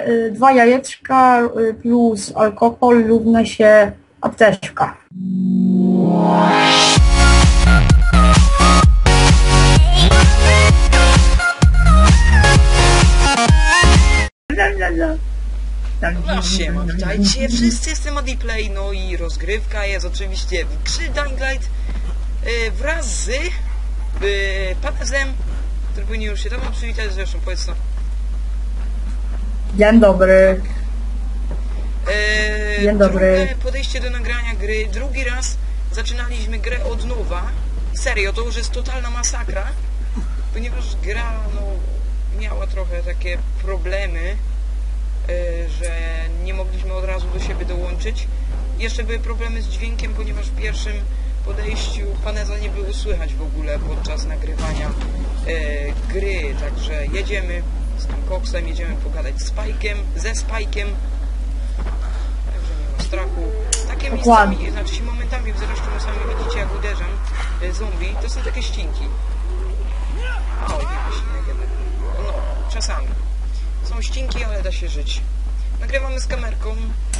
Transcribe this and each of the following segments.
2 jajeczka plus alkohol równa się apteczka. No siema, witajcie wszyscy, jestem Adiplay, no i rozgrywka jest oczywiście w grze Dying Light wraz z Panezem, który powinien już się tam przywitać, zresztą powiedz to. Dzień dobry. Dzień dobry. Drugie podejście do nagrania gry, drugi raz zaczynaliśmy grę od nowa. Serio, to już jest totalna masakra, ponieważ gra miała trochę takie problemy, że nie mogliśmy od razu do siebie dołączyć. Jeszcze były problemy z dźwiękiem, ponieważ w pierwszym podejściu Paneza nie było słychać w ogóle podczas nagrywania gry. Także jedziemy z tym koksem, jedziemy pogadać z Spike'em, ze Spike'em. Także nie ma strachu. Takie miejscami, znaczy się momentami, zresztą sami widzicie, jak uderzam zombie, to są takie ścinki. O, no, czasami. Są ścinki, ale da się żyć. Nagrywamy z kamerką,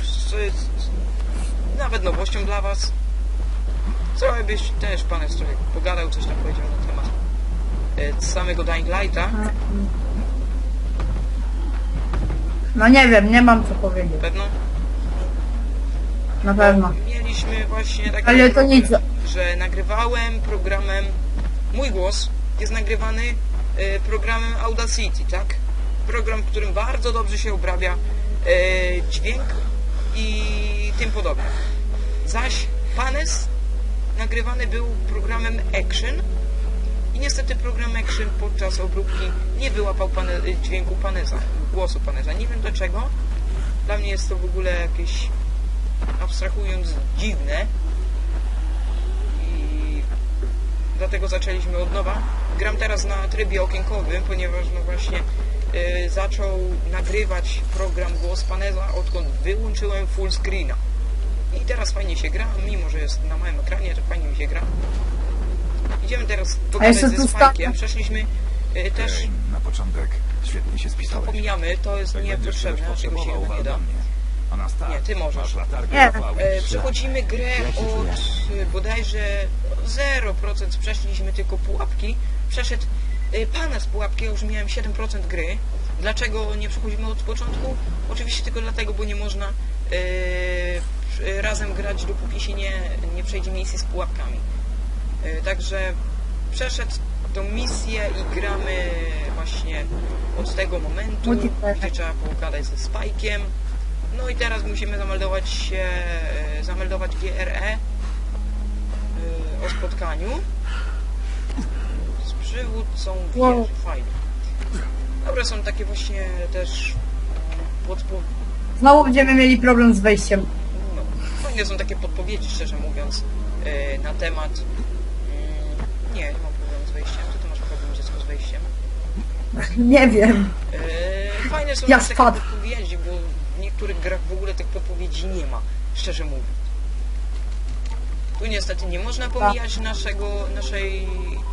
nawet nowością dla was. Co byś też pan jest trochę pogadał, coś tam powiedział na temat samego Dying Lighta. No nie wiem, nie mam co powiedzieć. Pewno? Na pewno. Mieliśmy właśnie takie ale to nic. Że nagrywałem programem, mój głos jest nagrywany programem Audacity, tak? Program, w którym bardzo dobrze się obrabia dźwięk i tym podobne. Zaś Panez nagrywany był programem Action i niestety program Action podczas obróbki nie wyłapał dźwięku Paneza, głosu Paneza. Nie wiem dlaczego. Dla mnie jest to w ogóle jakieś, abstrahując, dziwne i dlatego zaczęliśmy od nowa. Gram teraz na trybie okienkowym, ponieważ no właśnie zaczął nagrywać program głos Paneza, odkąd wyłączyłem full screena. I teraz fajnie się gra, mimo że jest na małym ekranie, to fajnie mi się gra. Idziemy teraz pogadać ze Spike'iem. Przeszliśmy też... Na początek świetnie się spisałeś. Pomijamy, to jest niepotrzebne, czego się nie da. Nie, ty możesz. Nie. Przechodzimy grę od bodajże 0%, przeszliśmy tylko pułapki. Przeszedł Panez pułapki, ja już miałem 7% gry. Dlaczego nie przechodzimy od początku? Oczywiście tylko dlatego, bo nie można razem grać, dopóki się nie przejdzie misji z pułapkami. Także przeszedł tą misję i gramy właśnie od tego momentu, gdzie trzeba pogadać ze Spike'iem. No i teraz musimy zameldować GRE o spotkaniu z przywódcą wieży. Fajnie. Dobre są takie właśnie też Znowu będziemy mieli problem z wejściem. no, fajne są takie podpowiedzi, szczerze mówiąc, na temat... Nie mam problemu z wejściem. Ty masz problem, dziecko, z wejściem? Nie wiem. Fajne są takie podpowiedzi, bo w niektórych grach w ogóle tych podpowiedzi nie ma, szczerze mówiąc. Tu niestety nie można pomijać naszej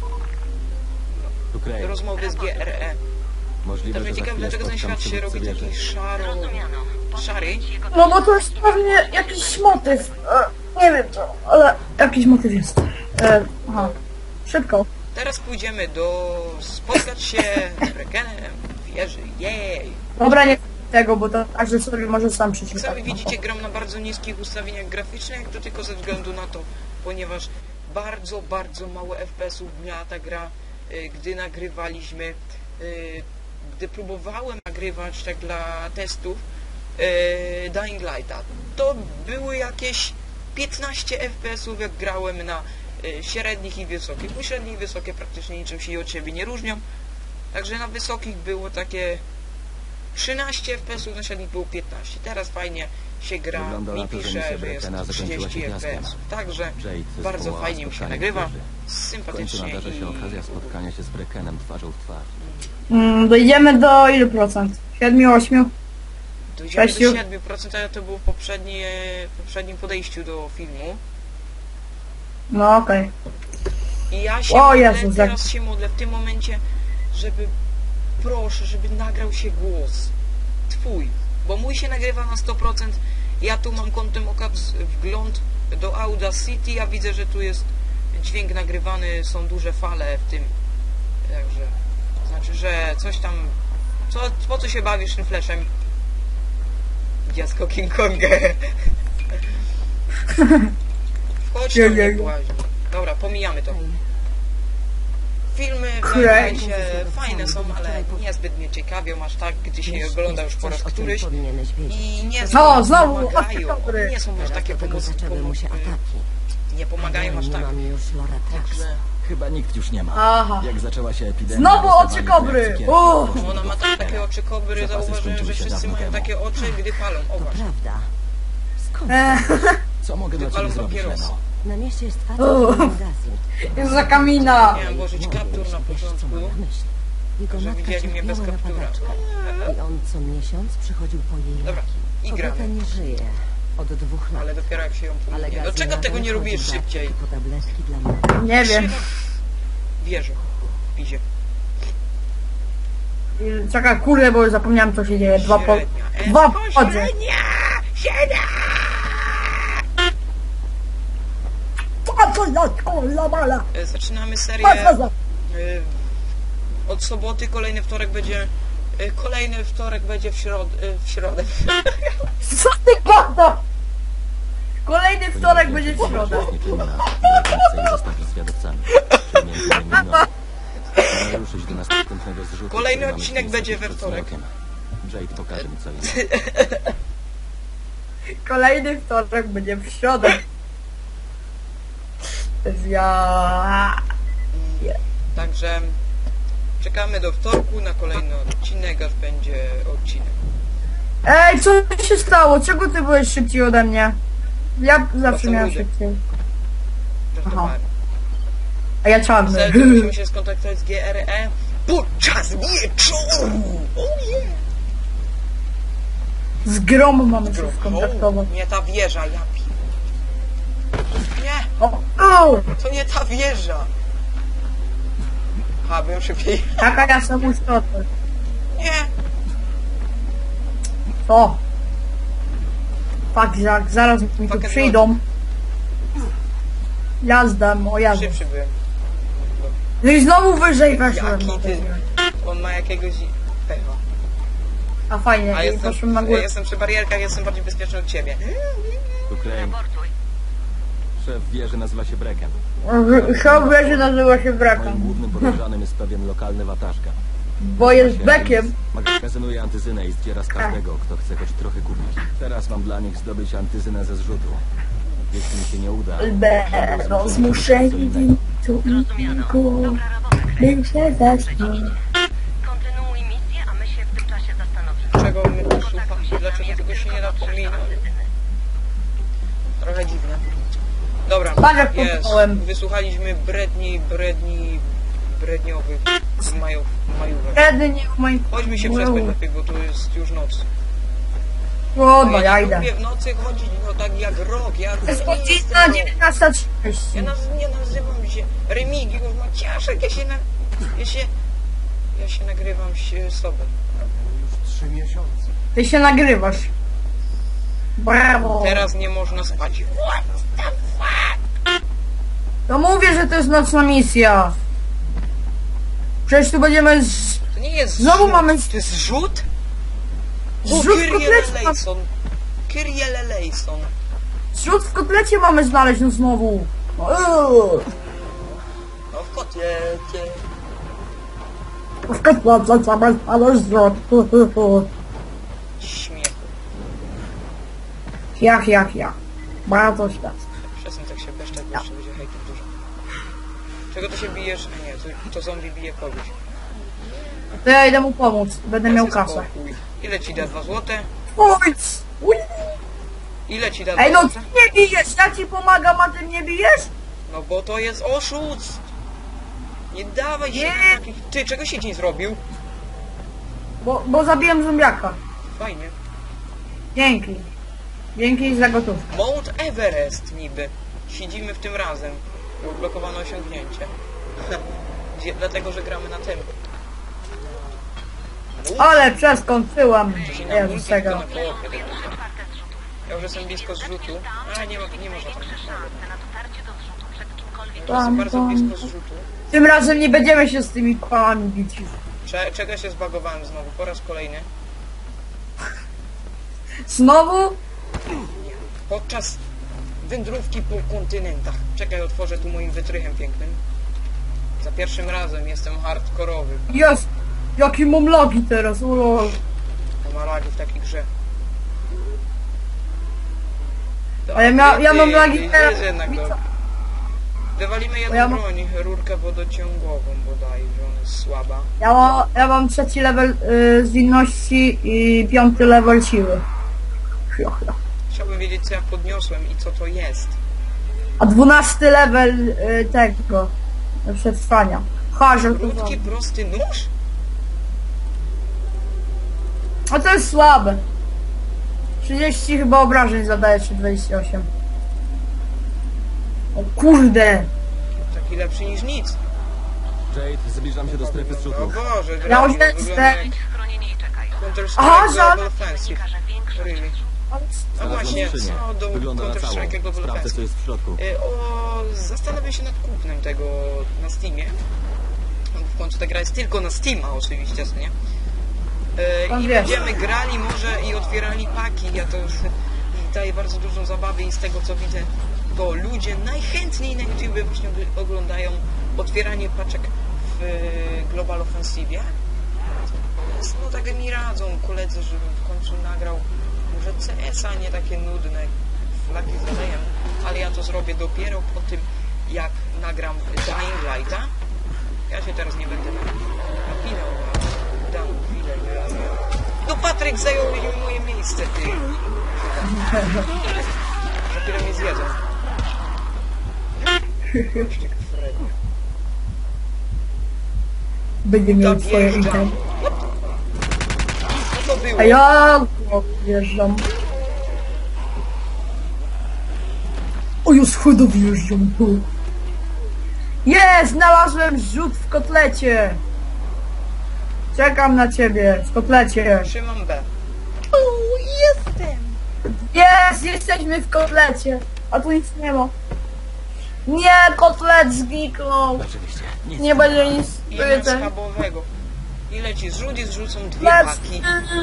rozmowy z GRE. Także ciekawe, dlaczego ten świat się robi taki szary. No bo to jest pewnie jakiś motyw. Nie wiem co, ale jakiś motyw jest. Aha. Szybko. Teraz pójdziemy spotkać się z Brekenem w wieży. Jej! Dobra, nie tego, bo to każdy sobie może sam przeczytać. Jak sami widzicie, gram na bardzo niskich ustawieniach graficznych, to tylko ze względu na to, ponieważ bardzo mało FPS-ów miała ta gra, gdy nagrywaliśmy, gdy próbowałem nagrywać tak dla testów Dying Lighta. To były jakieś 15 FPS-ów, jak grałem na średnich i wysokich. Bo średnie i wysokie praktycznie niczym się od siebie nie różnią. Także na wysokich było takie 13 FPS-ów, na średnich było 15. Teraz fajnie się gra, mi pisze, że jest 30 FPS. Także bardzo fajnie mi się nagrywa, sympatycznie. Nadarza się okazja spotkania się z Brekenem twarzą w twarz. Dojdziemy do ilu procent? 7, 8? Dojdziemy do 7%, ale to było w poprzednim podejściu do filmu. No okej. I ja się modlę, teraz się modlę w tym momencie, proszę, żeby nagrał się głos twój. bo mój się nagrywa na 100%. Ja tu mam kątem oka wgląd do Audacity, ja widzę, że tu jest dźwięk nagrywany, są duże fale w tym. Także, znaczy, że coś tam... Po co się bawisz tym fleszem? Dziecko King Konga. Wchodź tam, nie błaźni. Dobra, pomijamy to. Filmy w Minecrafcie fajne są, ale niezbyt mnie ciekawią, aż tak, gdy się je ogląda już po raz któryś. I nie No, znowu, pomagają. dobry. Nie są aż takie zaczęły mu się ataki. nie pomagają aż Nie tak. mam już Loratraxa. Także Chyba nikt już nie ma. Aha. Jak zaczęła się epidemia... Znowu dostawali oczy kobry! jak cukierki. Uff. ona ma takie oczy kobry, Zapasy zauważyłem, skończyły że się wszyscy dawno mają temu. takie oczy, gdy palą. O To właśnie. prawda. Skąd? Co mogę dla Wypalą ciebie zrobić, papieros. Leno? Na mieście jest facet O. z gimnazjum. Jest za kamina! Miałem włożyć kaptur na Wiesz, co początku, mam na myśli. Jego że matka widzieli mnie bez cierpiała na kaptura. padaczkę. I on co miesiąc przychodził po jej Dobra, leki. i Kobieta gramy. nie żyje od 2 lat. Ale dopiero jak się ją Ale pomognie. Gazi Dlaczego tego nadal nie robisz chodzi do szybciej? apteki po tabletki dla mnie. Nie wiem. Wierzę. Pizie. Czekaj, kurde, bo zapomniałem co się dzieje. Dwa wchodzę. Średnia! Zaczynamy serię od soboty, kolejny wtorek będzie w środę. Co ty gada? Kolejny wtorek będzie w środę. Nie czynna. Brak i zostać świadowcami. Czyli między innymi mną. Chcemy ruszyć do następnego zrzutu. Kolejny który mamy odcinek miejsce będzie we przed wtorek. smokiem. Jade pokaże mi co innego. Kolejny wtorek będzie w środę. Ja... Także czekamy do wtorku na kolejny odcinek, aż będzie odcinek. Ej, co się stało? Czego ty byłeś szybciej ode mnie? Ja zawsze miałem Krasnoludek. szybciej. Żartowałem. A ja czarny. Zelda musimy się skontaktować z GRE podczas wieczoru! Oh yeah! Z gromu mamy się skontaktować. Nie ta wieża, ja pi... Nie! O, o! To nie ta wieża! Ha, bym szybciej... Taka ja sam istotę. Nie! Co? Fakt, jak zaraz mi tu Fuck and przyjdą. Jazda, o jazda. Szybszy byłem. No i znowu wyżej weszłem. Jaki ty... On ma jakiegoś... pecha. A fajnie, A i poszłem na górę. jestem przy barierkach, jestem bardziej bezpieczny od ciebie. Tu Crane. Szef wieży nazywa się Brecken. Show wieży nazywa się Moim brakiem. głównym podejrzanym jest pewien lokalny wataszka. Bo jest bekiem. Magazynuje antyzynę i zdziera z każdego, kto chce choć trochę kupić. Teraz mam dla nich zdobyć antyzynę ze zrzutu. Jeśli mi się nie uda... Będą zmuszeni tu i tu, by się zasnąć. Kontynuuj misję, a my się w tym czasie zastanowimy. Czego my tu słuchamy? Dlaczego tego się nie da pominąć? Trochę dziwne. Dobra, Patrz, jak jest. popchnąłem. Wysłuchaliśmy bredniowych majówek. Wtedy nie w moim... Chodźmy się przespać lepiej, bo tu jest już noc. O, no Ja ja nie idę. lubię w nocy chodzić, no tak jak rok. Ja Jest nie jestem godzina rok. 19:30. Nie nazywam się Remigiusz Maciaszek, ja się nagrywam sobą. Już 3 miesiące. Ty się nagrywasz. Brawo. Teraz nie można spać. To mówię, że to jest nocna misja. Przecież tu będziemy z... To nie jest Znowu zrzut. mamy- To jest zrzut? Zrzut w kotlecie. Kyrie Lejson. Zrzut w kotlecie mamy znaleźć, no znowu. No w kotlecie. W kotlecie mamy znaleźć zrzut. Śmiech. Ja. Bardzo śmieszne. Przestań tak się beszczać, bo jeszcze będzie hejtów dużo. Czego ty się bijesz? A nie, to zombie bije kogoś. To ja idę mu pomóc. Będę miał kasę. Spokój. Ile ci da 2 złote? Oj! Ui. Ile ci da 2 Ej, no ty złote? nie bijesz, ja ci pomagam, a ty mnie bijesz? No bo to jest oszust. Nie dawaj się Nie. na takich... Ty, czego się dzień zrobił? Bo zabiłem zombiaka. Fajnie. Dzięki za gotówkę. Mount Everest niby. Siedzimy w tym razem. Odblokowano osiągnięcie. Dlatego, że gramy na tym. Ale przeskończyłam. Wcześniej na Jezus multi, tego. tylko na połowę. Ja już jestem blisko zrzutu. A, nie można tam. Na dotarcie do zrzutu przed kimkolwiek Jestem bardzo blisko zrzutu. Tym razem nie będziemy się z tymi pałami bić. Czego się zbagowałem znowu? Po raz kolejny. Znowu? Podczas wędrówki po kontynentach. Czekaj, otworzę tu moim wytrychem pięknym. Za pierwszym razem jestem hardkorowy. Jest! Jaki mam lagi teraz, ulol. To ma lagi w takiej grze. A ja mam lagi teraz. Jest jednak dobrze. Wywalimy jedną Ja mam- broń, rurkę wodociągową bodaj, że ona jest słaba. Ja mam 3. level zwinności i 5. level siły. Chciałbym wiedzieć, co ja podniosłem i co to jest. A 12 level tego przetrwania. Krótki, prosty nóż? A to jest słabe. 30 chyba obrażeń zadaje, czy 28. O kurde! Taki lepszy niż nic. Jade, zbliżam się do strefy O zrzutu. Boże, Ja gra już wygląda jestem. jak Schronienie i czekaj. Aha, Counter-Strike żal- Global Offensive. Że większość Really. No Znalazłem właśnie, skrzynię. co do Wygląda na całą. Counter-Strike Global Sprawdzę, co Offensive. jest w środku. Zastanawiam się nad kupnem tego na Steamie. W końcu ta gra jest tylko na Steama oczywiście, co nie? Pan I wiesz. będziemy grali może i otwierali paki. Ja to już daje bardzo dużą zabawę i z tego co widzę, to ludzie najchętniej na YouTube właśnie oglądają otwieranie paczek w Global Offensive. No tak mi radzą koledzy, żebym w końcu nagrał może CS-a, nie takie nudne flaki z olejem, ale ja to zrobię dopiero po tym, jak nagram Dying Lighta. Ja się teraz nie będę napinał na daną chwilę. No Patryk zajął moje miejsce, ty. Dopiero mnie zjedzą. Jeszcze Freddy. Będzie miał swoje Dojeżdżam. itemy. Co to było? A ja wjeżdżam. O, już chudo wjeżdżam tu. Jest! Znalazłem zrzut w kotlecie. Czekam na ciebie w kotlecie. Trzymam B. Jest! Jesteśmy w kotlecie. A tu nic nie ma. Nie! Kotlet zniknął. Oczywiście. Nic. Nie będzie nic. I na schabowego. I leci zrzut i zrzucą dwie Jest. paki.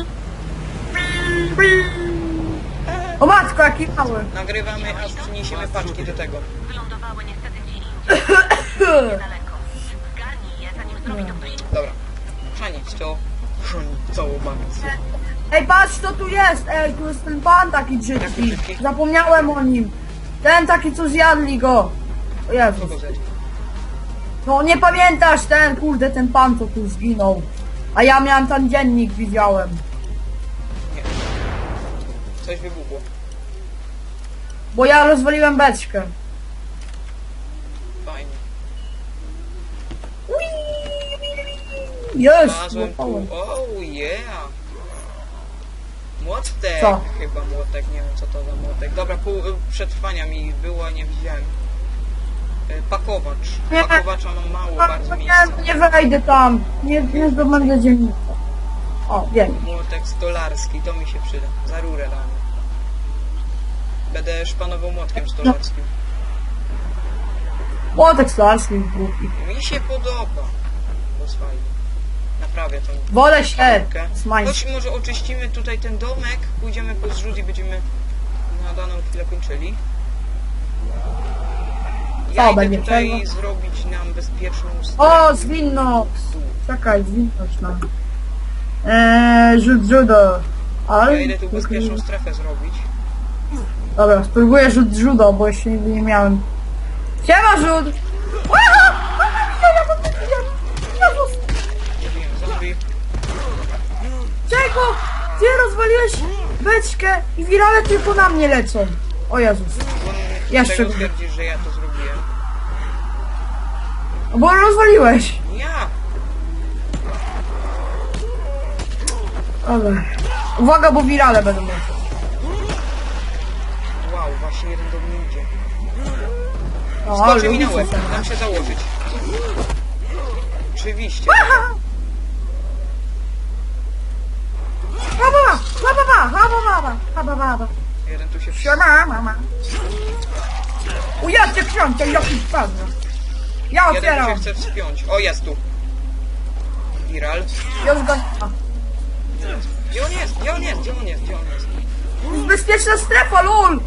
O matko, jaki mały. Nagrywamy, aż przyniesiemy paczki do tego. Wylądowały niestety gdzie indziej. Niedaleko. Zgarnij je, zanim zrobi to ktoś inny. Dobra. Chrzanić to. Chrzanić całą akcję. Ej, patrz co tu jest. Ej, tu jest ten pan taki Jaki brzydki. brzydki? Zapomniałem o nim. Ten taki, co zjadli go. O Jezus. Kogo zjedź? No nie pamiętasz ten, kurde, ten pan, co tu zginął. A ja miałem ten dziennik, widziałem. Nie. Coś wybuchło. Bo ja rozwaliłem beczkę. Fajnie. Jest! Znalazłem tu. złapałem. Oh yeah. Młotek. Co? Chyba młotek. Nie wiem co to za młotek. Dobra, pół przetrwania mi było, nie widziałem. Pakowacz. Nie. Pakowacza mam mało bardzo Nie, miejsca. nie wejdę tam. Nie zdobędę dziennika. O, wiem. Młotek stolarski, to mi się przyda. Za rurę damy. Będę szpanował młotkiem stolarskim. Młotek stolarski głupi. Mi się podoba. To jest fajnie. Naprawia tą Wolę się rurkę. smańć. Choć może oczyścimy tutaj ten domek, pójdziemy po zrzut i będziemy na daną chwilę kończyli. Ja idę będzie tutaj przerwa? zrobić nam bezpieczną O, zwinno! Czekaj, zwinność nam. Rzut judo. Ale... Ja idę tu bezpieczną strefę zrobić. Dobra, spróbuję rzut judo, bo jeszcze nigdy nie miałem. Siema rzut! Jezus! Zrobiłem zombie. Czego? Ty rozwaliłeś beczkę i wirale tylko na mnie lecą. O Jezus. Jeszcze Czego gorzej. twierdzisz, że ja to zrobiłem? Bo rozwaliłeś. Ja! Dobra. Uwaga, bo wirale będą lecieć. Wow, właśnie jeden do mnie idzie. No, Skoczy mi na lubię łeb, się. dam się założyć. Oczywiście. Jeden tu się Siema, mama. O, ja cię książę, jaki spadł. Ja Jeden tu się otwieram. chce wspiąć. O, jest tu. Viral. Już go... Gdzie on jest? Gdzie on jest? Gdzie on jest? Gdzie on jest? Bezpieczna strefa, lol!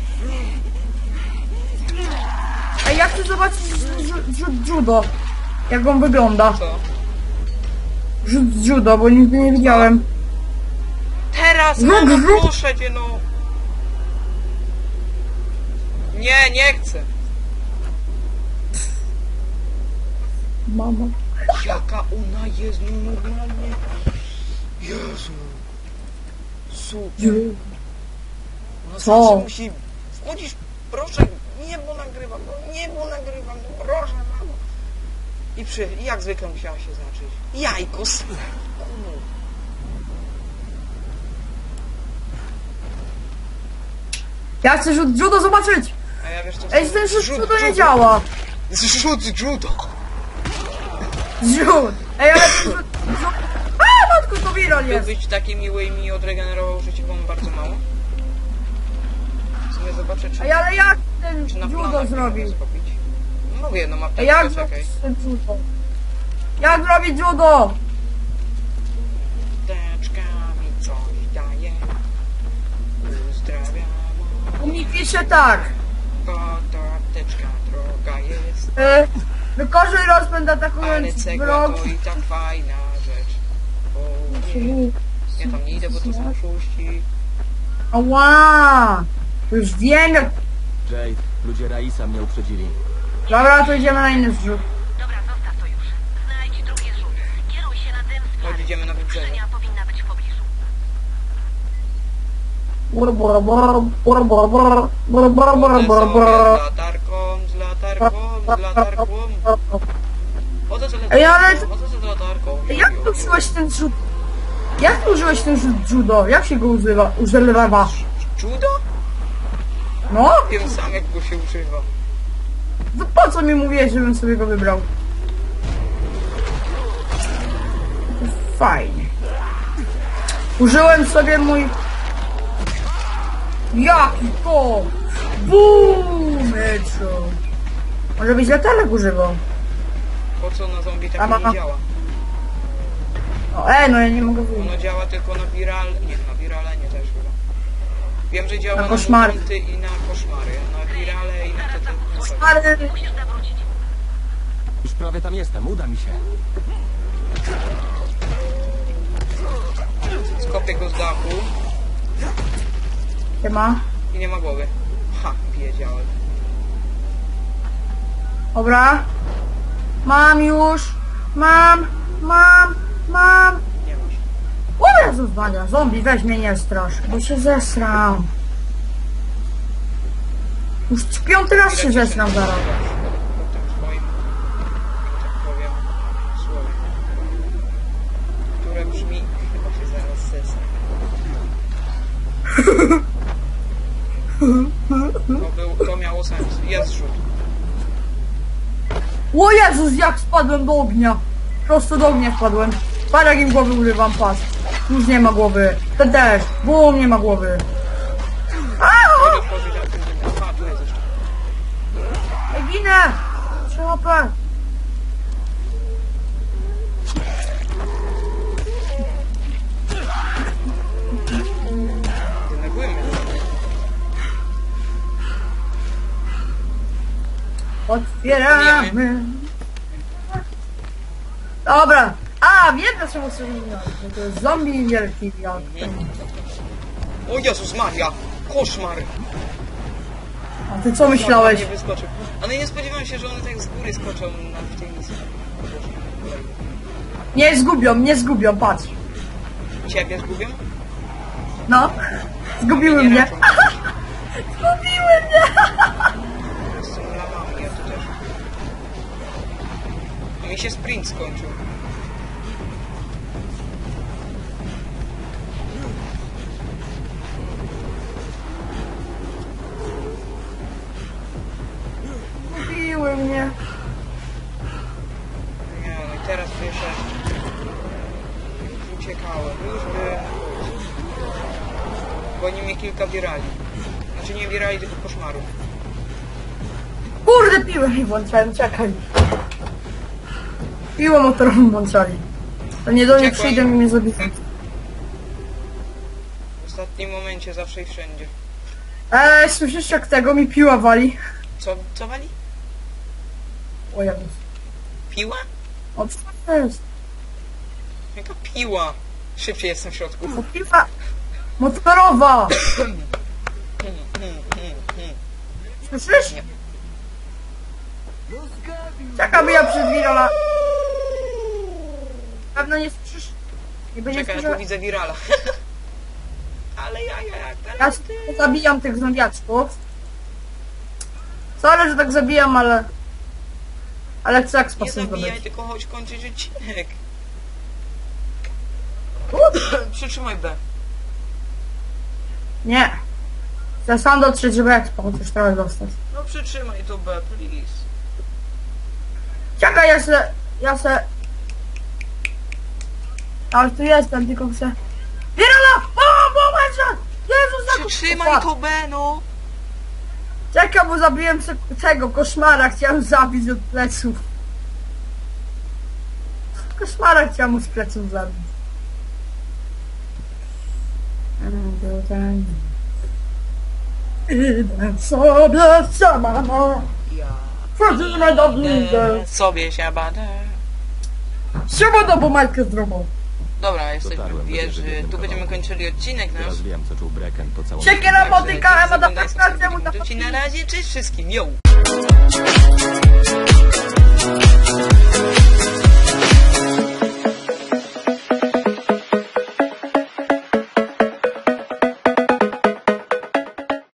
Ej, ja chcę zobaczyć rzut judo. Jak on wygląda. Co? Rzut judo, bo nigdy nie widziałem. Teraz, No, no no. proszę cię, no. Nie, nie chcę. Mama. Jaka ona jest, no normalnie. Jezu. Super. Ona Co? zawsze musi... Wchodzisz, proszę, nie, bo nagrywam, no nie, bo nagrywam, no proszę, mamo. I jak zwykle musiała się zacząć. Jajko, kunu. Ja chcę rzut judo zobaczyć! A ja wiesz co? Ej, ten rzut judo nie działa. Zrzut judo. Rzut! Ej, ale ten rzut... A, matko, to viral jest! Byłbyś taki miły i mi odregenerował życie, bo mam bardzo mało. Sobie zobaczę, czy, Ej, ale jak ten czy na judo planach nie zrobił? mogę zrobić. No mówię, no ma Ej, jak czekaj. zrobić ten judo? Jak zrobić judo? Teczkami coś daje. Uzdrawiam. U mnie pisze tak. Bo to apteczka droga jest. Wykorzej rozpęd Ale atakując cegła wrog. to i tak fajna rzecz. O nie. Ja tam nie idę, bo to są szóści. Ała! Już wiem jak... Jade, ludzie Raisa mnie uprzedzili. Dobra, to idziemy na inny zrzut. Dobra, zostaw to już. Znajdź drugi zrzut. Kieruj się na dym z Chodź, kary. idziemy na wybrzeże. Skrzynia powinna być w pobliżu. Bur, bur, bur, bur, bur, bur, bur, bur, bur, bur, bur. Z latarką, z latarką, z latarką. Chodzę z latarką, Ej, ale- chodzę z latarką. Jak tu użyłeś ten rzut? Jak tu użyłeś ten rzut judo? Jak się go używa? Judo? No? Wiem sam, jak go się używa. To po co mi mówiłeś, żebym sobie go wybrał? Fajnie. Użyłem sobie mój... Jaki to? Boom! Może być latarek używał. Po co na zombie tak Mama. nie działa? O, no ja nie mogę wyjść. Ono działa tylko na viral... Nie, na virale nie też chyba. Wiem, że działa Na na koszmary. mutanty i na koszmary. Na virale i na te... Ale... Musisz zawrócić. Już prawie tam jestem, uda mi się. Skopię go z dachu Nie ma. i nie ma głowy. Ha, wiedziałem. Dobra. Mam już. Mam. Nie masz. O Jezus Maria, zombie, weź mnie nie strasz, bo się zesram. Już piąty raz się zesram zaraz. Po tym swoim, tak powiem, słowie, które brzmi, chyba się zaraz zesra. To miało sens. Jest rzut. O Jezus, jak spadłem do ognia. Prosto do ognia wpadłem. Patrz jak im głowy urywam, patrz. Już nie ma głowy. Ten też. Bum, nie ma głowy. Mogę otworzyć aktywny. Aha, tu jest jeszcze. Ej, ginę! 3 HP. Denerwuję mnie. Otwieramy. Dobra. A, wiem dlaczego sobie nie miałem. Bo to jest zombie wielki jak. O Jezus Maria! Koszmar! A ty co myślałeś? Nie wyskoczył. Ale nie spodziewałem się, że one tak z góry skoczą w tej misji. Nie zgubią, patrz. Ciebie zgubią? No. Zgubiły Nie mnie. raczą. Zgubiły mnie. Z tymi lamami, ja tu też. A mi się sprint skończył. Zgubiły mnie. Nie, no i teraz jeszcze... Już uciekałem, już byłem... Bo oni mnie kilka wirali. Znaczy nie wirali, tylko koszmarów. Kurde, piłę mi włączałem, czekaj. Piłę motorową włączali. To nie do mnie Uciekłem. przyjdą i mnie zabiją. W ostatnim momencie zawsze i wszędzie. Słyszysz jak tego mi piła wali? Co wali? O Jezus. Piła? O co to jest? Jaka piła? Szybciej jestem w środku. O piła motorowa! Słyszysz? Nie. Czekaj, by ja przez Wirola. Pewno nie słyszysz? Nie będzie Czekaj, ja słyszał. tu widzę wirala. Ale jak Ja teraz? zabijam tych zombiaczków. Sorry, że tak zabijam, ale... Ale chcę jak Nie sposób zabijaj, zdobyć. tylko chodź kończyć odcinek. Przytrzymaj B. Nie. Chcę sam dotrzeć, żeby expo chociaż trochę dostać. No przytrzymaj to B, please. Czekaj, ja se... Ale tu jestem, tylko chcę... Wirola! O, moment! Jezus, Przytrzymaj to B, no. Czekaj, bo zabiłem tego koszmara, chciałem zabić od pleców. Koszmara chciałem mu z pleców zabić. Idę sobie sama, no. Ja Wchodzimy do bliżej. sobie się badę. Siema do bomajkę zdrową. Dobra, jesteśmy w Dotarłem do wieży. wieży Tu będziemy kończyli odcinek nasz. Teraz wiem, co czuł Brecken po całym... Siekiera, motyka, Ema da Oglądajcie, praktyczną, mu da na razie, cześć wszystkim, yo!